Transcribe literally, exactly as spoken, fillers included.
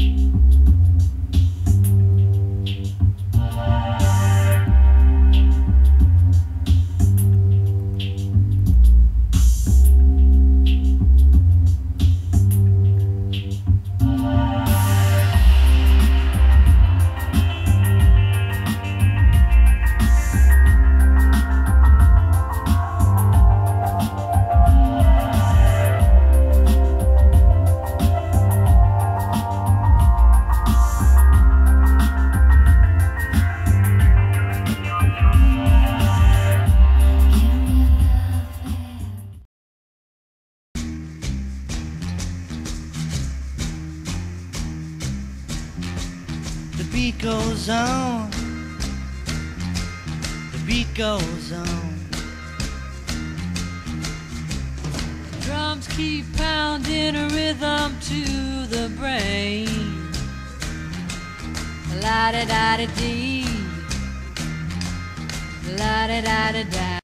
The beat goes on, the beat goes on. Drums keep pounding a rhythm to the brain. La da da da dee, la da da da da.